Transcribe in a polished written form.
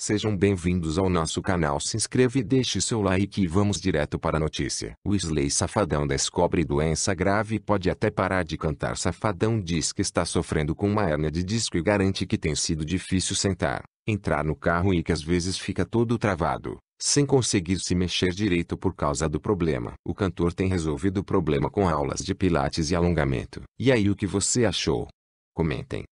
Sejam bem-vindos ao nosso canal. Se inscreva e deixe seu like e vamos direto para a notícia. Wesley Safadão descobre doença grave e pode até parar de cantar. Safadão diz que está sofrendo com uma hérnia de disco e garante que tem sido difícil sentar, entrar no carro e que às vezes fica todo travado, sem conseguir se mexer direito por causa do problema. O cantor tem resolvido o problema com aulas de pilates e alongamento. E aí, o que você achou? Comentem.